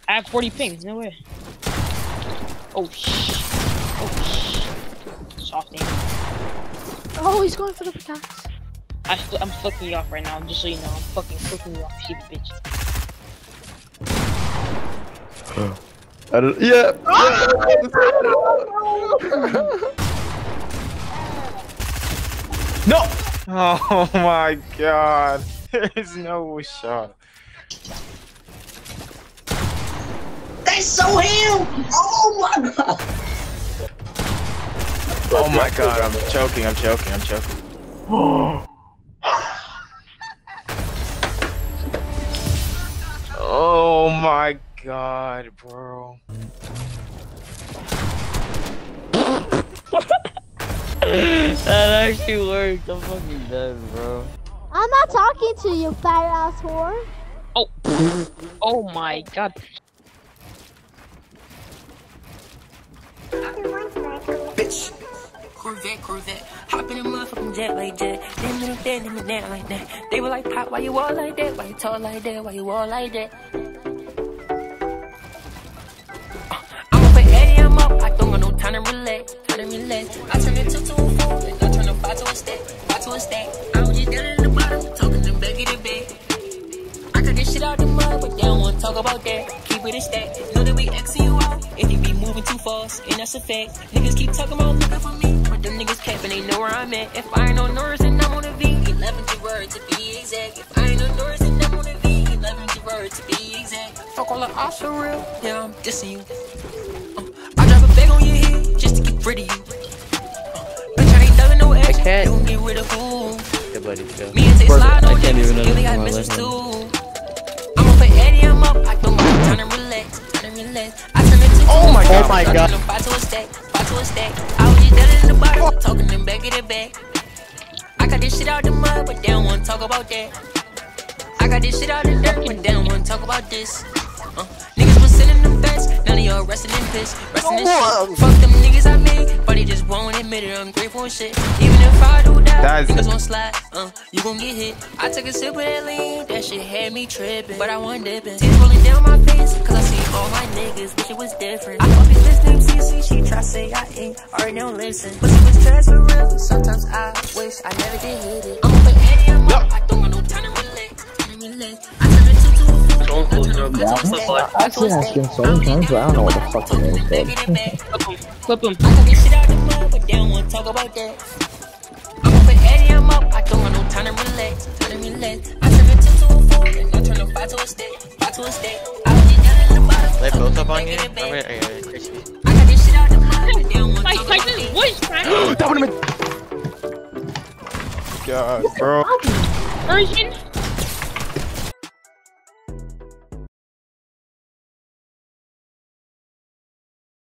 I have 40 pings. No way. Oh shit. Oh shit. Soft aim. Oh, he's going for the pickaxe. I'm flicking you off right now, just so you know. I'm fucking flicking you off, you bitch. I don't. Yeah. No! Oh my god. There's no shot. That's so him! Oh my god! Oh my god, I'm choking. Oh my god, bro. That actually worked. I'm fucking dead, bro. I'm not talking to you, fat ass whore. Oh. Oh my god. Bitch! Corvette, hop in a motherfucking jet like that. Them little dead, them that like that. They were like, Pop, why you all like that? Why you talk like that? Why you all like that? I'm up at Eddie, I'm up. I don't got no time to relax. I turn it 2 to a 4, and I turn a 5 to a stack. I was just down in the bottom, talking them back in the bed. I cut this shit out the mud, but they don't wanna talk about that. Keep it a stack. Know that we Xing you out if you be moving too fast, and that's a fact. Niggas keep talking about looking for me, but them niggas capping, they know where I'm at. If I ain't on Norris, then I'm on a V. 11th word to be exact. If I ain't on Norris, then I'm on a V. 11th word to be exact. Fuck all the odds for real, yeah, I'm dissing you. I drop a bag on your head just to get rid of you. Bitch, I ain't dug no action. You gon' get rid of who? Yeah, buddy. Me and Tay slide on niggas, yeah, we got missions too. I'm up at Eddie, I'm up. I don't got time to relax. I turn it to Oh my god. I turn them 5 to a stack. I was just down in the bar, talking them back in the back. I got this shit out the mud, but they don't wanna talk about that. I got this shit out the dirt, but they don't wanna talk about this. Niggas was sending them threats, none of y'all resting in piss. Resting in shit. Fuck them niggas I made, but they just won't admit it. Ungrateful and shit. Even if I do that, niggas gon' slide. You gon' get hit. I took a sip of that lean, that shit had me tripping, but I wasn't dipping. Tears rolling down my face, cause I see all my niggas, wish it was different. I fuck this bitch named CC, she try say I ain't, already don't listen. But she was trash for real, sometimes I wish I never did hit it. I'm up at Eddie, I'm up, I don't got no time to relax. I turn it 2 to a 4. I've seen that skin so many times, but I don't know what the fuck it is. Flip him. I got this shit out the mud, but they don't wanna talk about that. I'm up at Eddie, I'm up. I don't got no time to relax. I turn it 2 to a 4, and I turn a 5 to a stack. I was just down in the bottom. They built up on you? I got this shit out the mud, but they don't wanna talk about Like this voice, man. That would've been. God, bro. Version